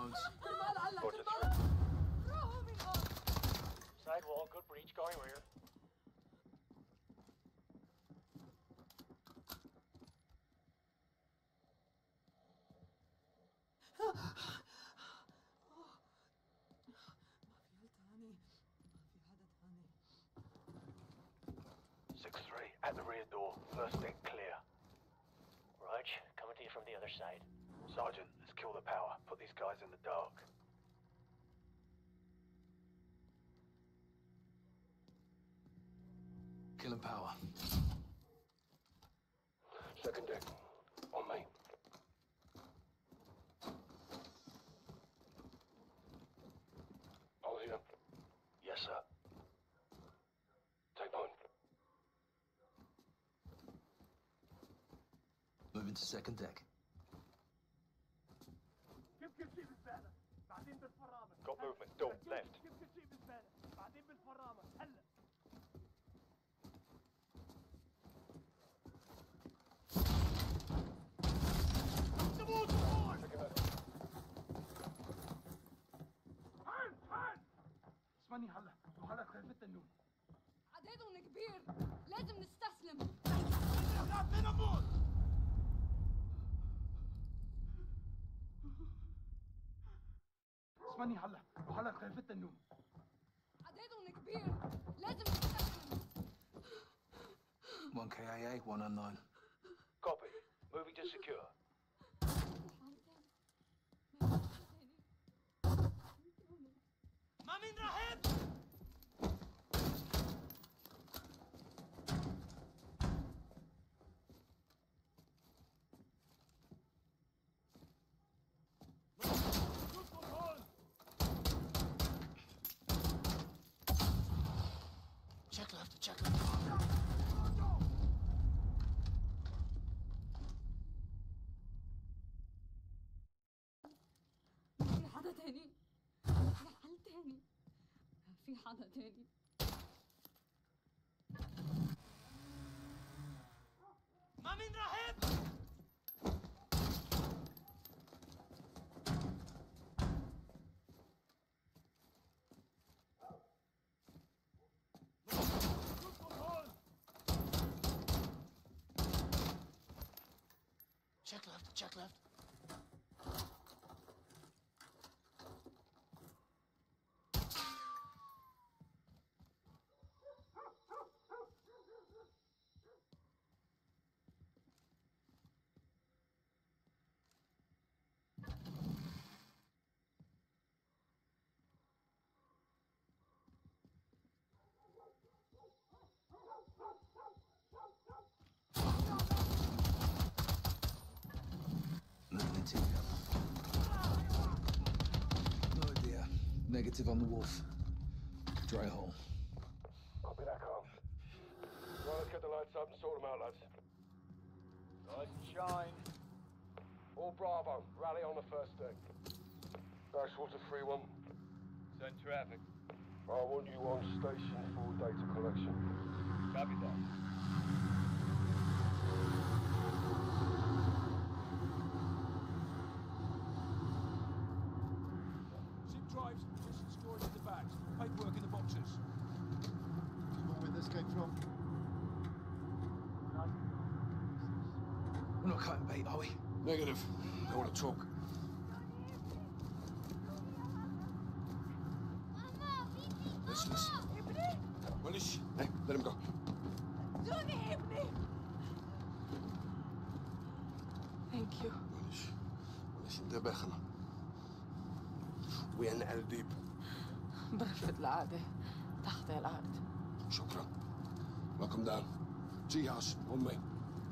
Jones. Sidewall, good breach, going rear. At the rear door, first deck clear. Raj, coming to you from the other side. Sergeant, let's kill the power. Put these guys in the dark. Killing power. Second deck, on me. All here. Yes, sir. Take point. Moving to second deck. Got movement. Don't left. اسمعني هلا خايف التنون. عددهم كبير، لازم نستسلم. اسمعني هلا خايف التنون. عددهم كبير، لازم نستسلم. 1 KIA, 1 unknown. Copy. Moving to secure. مامين رهيب. Check left, check left. في حدا تاني؟ محل تاني؟ في حدا تاني؟ مامين رهيب. Check left, check left. No idea. Negative on the wolf. Dry hole. Copy that, Carl. Right, let's get the lights up and sort them out, lads. Rise and shine. All Bravo, rally on the first deck. Ashwater 3-1. Send traffic. I want you on station for data collection. Copy that. Zip drives, prison storage in the bags, paperwork in the boxes. You know where this came from? We're not cutting bait, are we? Negative. I want to talk. Listen. Willis, hey, let him go. Thank you. Willis, انتبهنا. وين الديب؟ برفض العادة تحت الأرض. شكرا. Welcome down. Tea house, on me.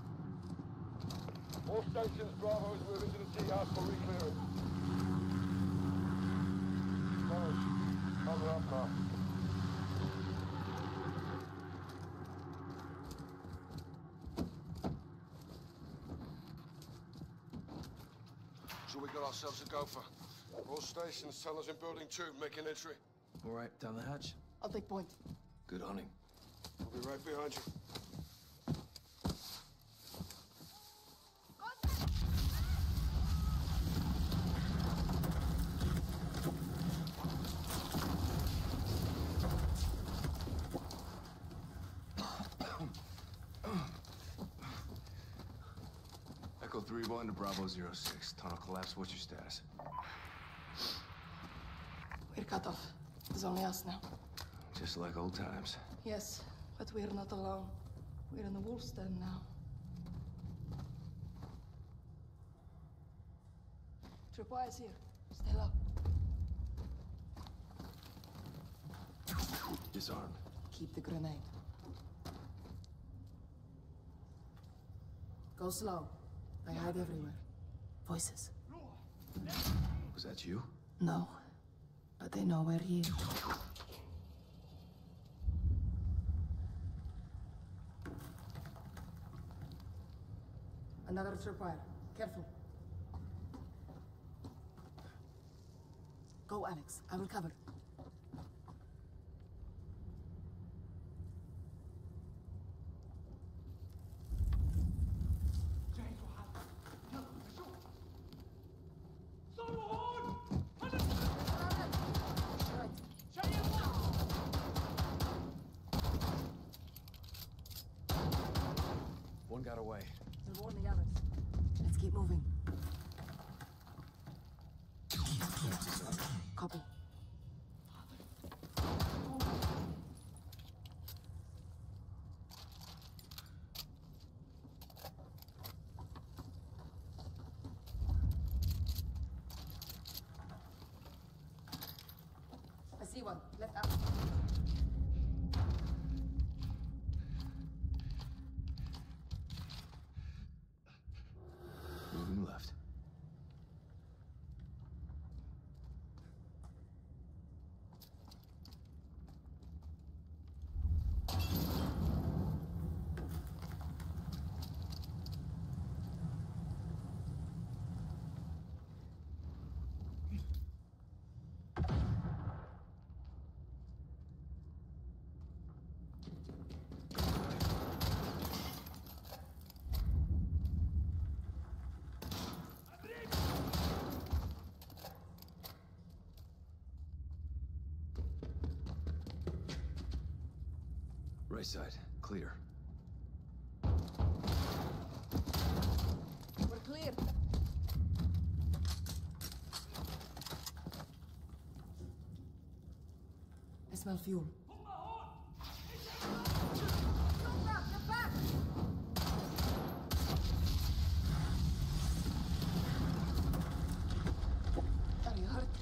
All stations, Bravo is moving to the tea house for re-clearing. Cover up, Carl. So we got ourselves a gopher. All stations, tell us in building 2, making entry. All right, down the hatch. I'll take point. Good hunting. We'll be right behind you. Threebo into Bravo 06. Tunnel collapse. What's your status? We're cut off. There's only us now. Just like old times. Yes, but we're not alone. We're in the wolf's den now. Tripwire is here. Stay low. Disarmed. Keep the grenade. Go slow. They hide everywhere. Voices. Was that you? No. But they know we're here. Another tripwire. Careful. Go, Alex. I will cover. One got away. We'll warn the others. Let's keep moving. Copy. I see one. Left out. Moving left. Right side, clear. We're clear. I smell fuel. Get back! Are you hurt?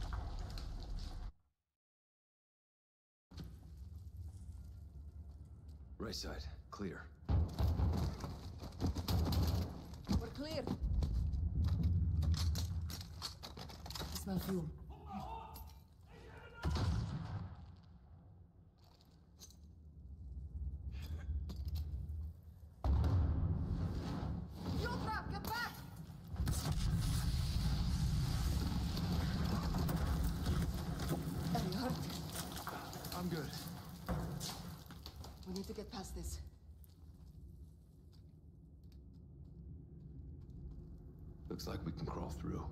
Right side, clear. We're clear. I smell fuel. Fuel trap, get back! Are you hurt? I'm good. We need to get past this. Looks like we can crawl through.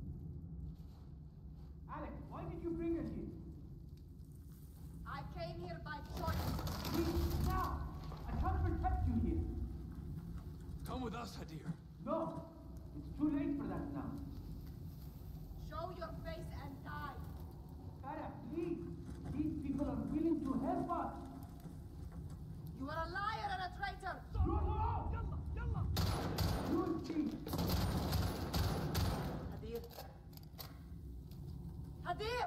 Alex, why did you bring us here? I came here by choice. Please, now! I can't protect you here. Come with us, Hadir. No, it's too late for that now. Show your face and die. Farah, please. These people are willing to help us. You are a liar and a traitor. No! You'll see. Hadir. Hadir!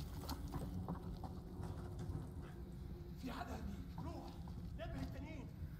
في حدا هنيك. روح. نبه التانيين.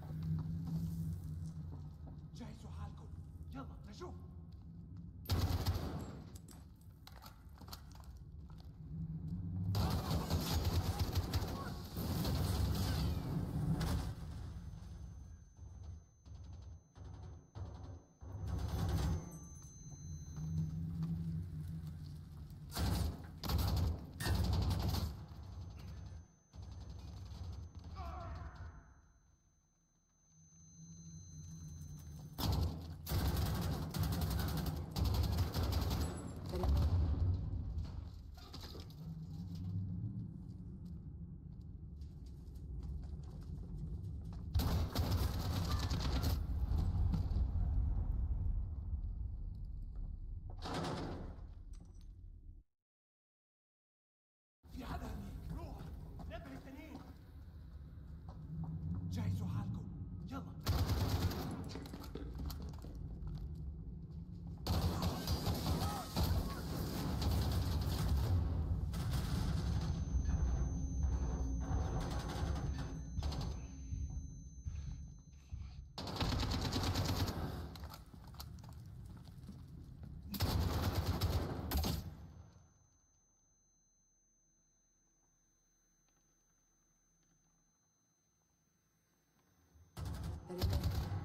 They're in there.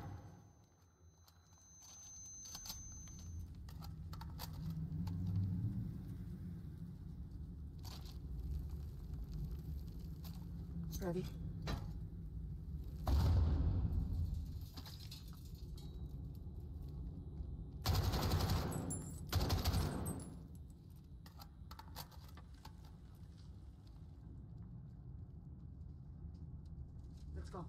Ready? Let's go.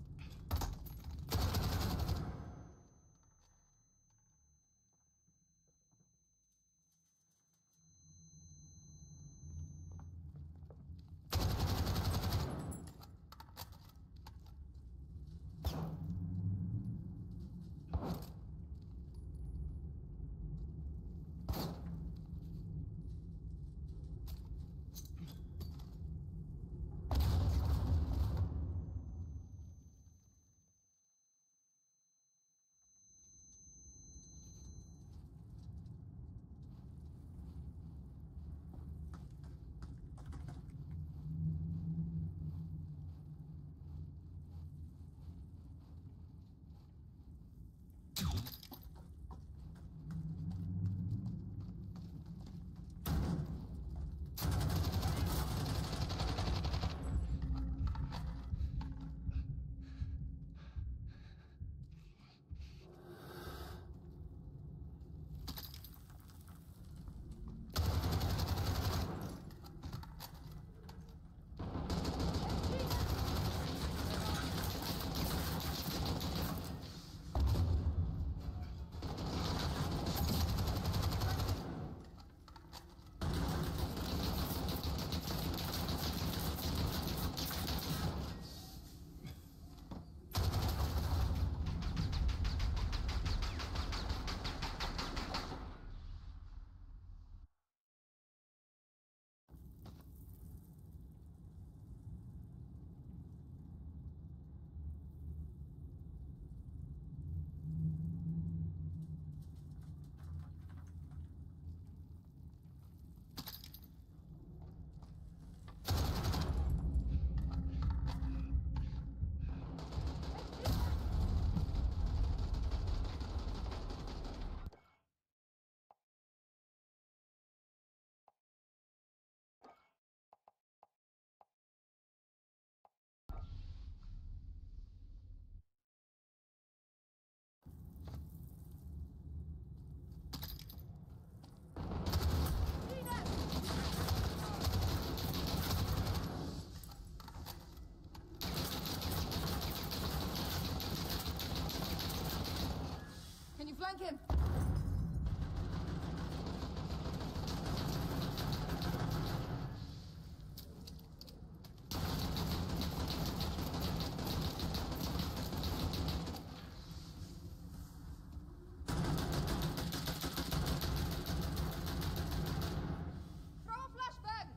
Can you flank him? Throw a flashbang!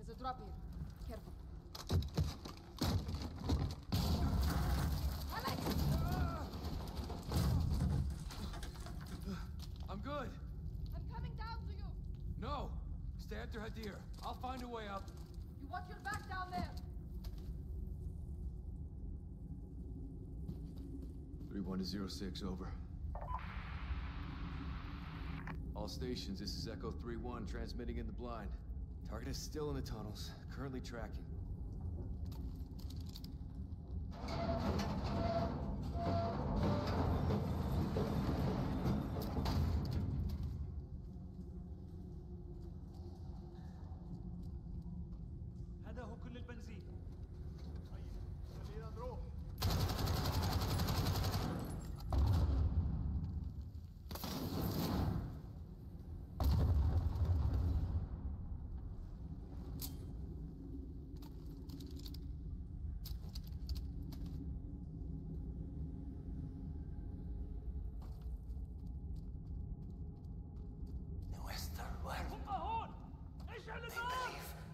There's a drop here. Careful. Alex! I'm good. I'm coming down to you. No! Stay after Hadir. I'll find a way up. You watch your back down there. 31-06, over. All stations, this is Echo 3-1, transmitting in the blind. Target is still in the tunnels, currently tracking. هذا هو كل البنزين. خلينا نروح. هم هون. اشعل النار.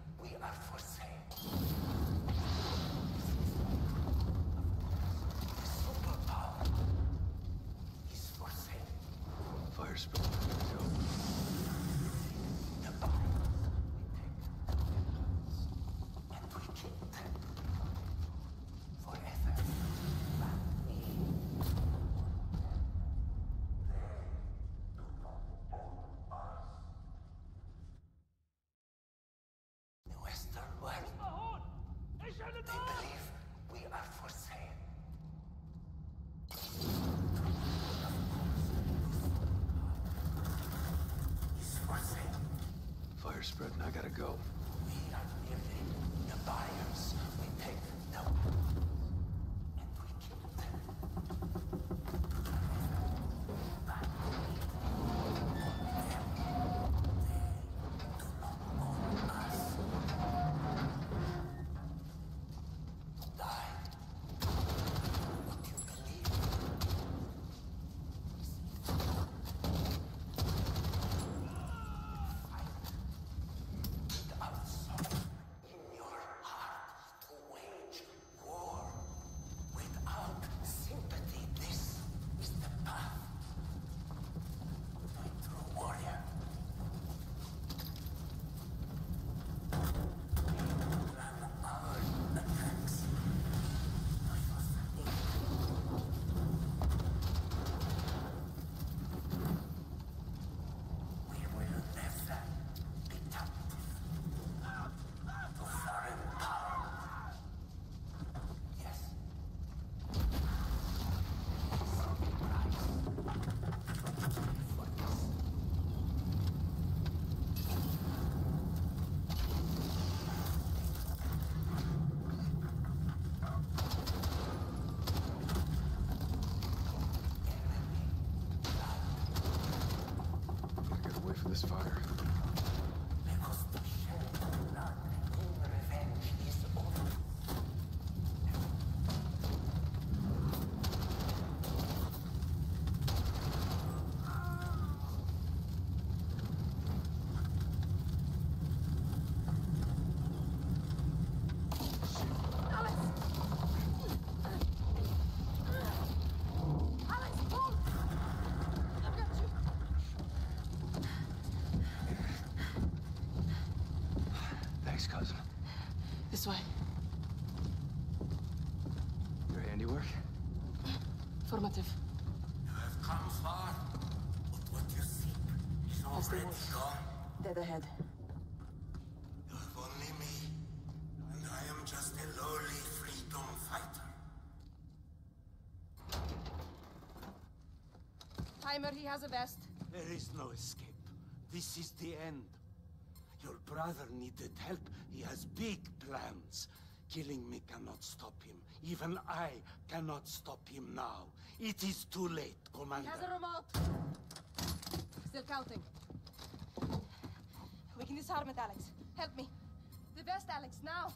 Fire spread. Go. هم هون. اشعل النار. Fire spreading, I gotta go. Gotta get away from this fire. Alex, hold! I've got you. Thanks, cousin. This way. Your handiwork? Formative. Come far, but what you seek is As the already wolf. gone. Dead ahead. You have only me, and I am just a lowly freedom fighter. Timer, he has a vest. There is no escape. This is the end. Your brother needed help. He has big plans. Killing me cannot stop him. Even I cannot stop him now. It is too late, He Commander. has a remote. Still counting. We can disarm it, Alex. Help me. The vest, Alex, now.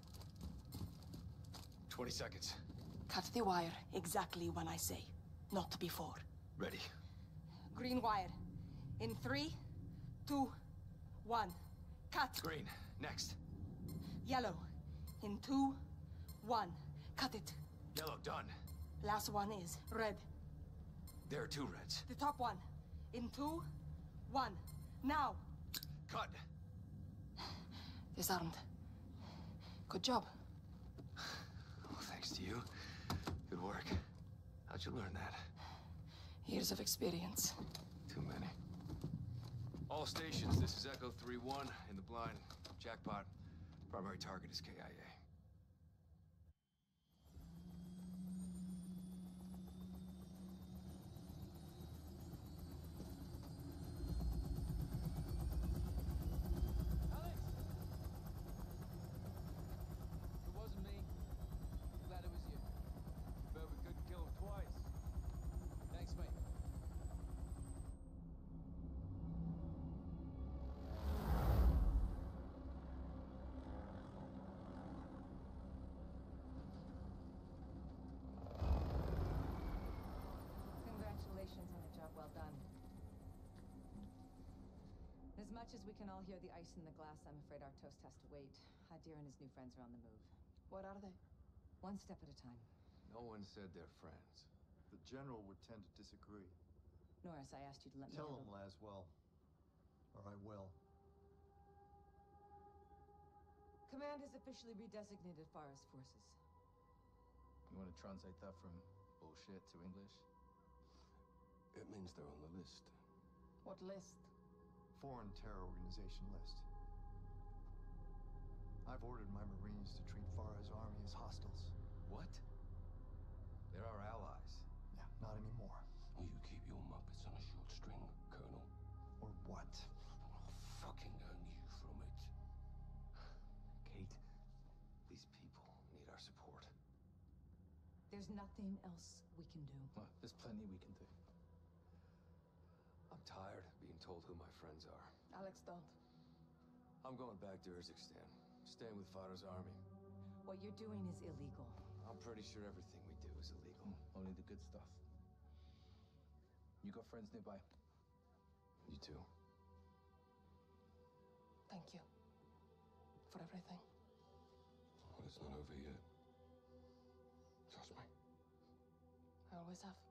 20 seconds. Cut the wire exactly when I say. Not before. Ready. Green wire. In 3, 2, 1. Cut. Green. Next. Yellow. In 2, 1. Cut it. Yellow, done. Last one is red. There are 2 reds. The top one. In 2, 1. Now. Cut. Disarmed. Good job. Oh, thanks to you. Good work. How'd you learn that? Years of experience. Too many. All stations, this is Echo 3-1 in the blind. Jackpot. Primary target is KIA. Alex! It wasn't me. Glad it was you. Bet we couldn't kill him twice. Thanks, mate. Congratulations on a job well done. As much as we can all hear the ice in the glass, I'm afraid our toast has to wait. Hadir and his new friends are on the move. What are they? One step at a time. No one said they're friends. The general would tend to disagree. Norris, I asked you to let me Tell handle- him, Laswell. Or I will. Command has officially redesignated Farah's forces. You want to translate that from bullshit to English? It means they're on the list. What list? Foreign terror organization list. I've ordered my Marines to treat Farah's army as hostiles. What? They're our allies. Yeah, not anymore. You keep your Muppets on a short string, Colonel. Or what? I'll fucking earn you from it. Kate, these people need our support. There's nothing else we can do. Well, there's plenty we can do. I'm tired of being told who my friends are. Alex, don't. I'm going back to Urzikstan, staying with Farah's army. What you're doing is illegal. I'm pretty sure everything we do is illegal. Only the good stuff. You got friends nearby? You too. Thank you. For everything. Well, it's not over yet. Trust me. I always have.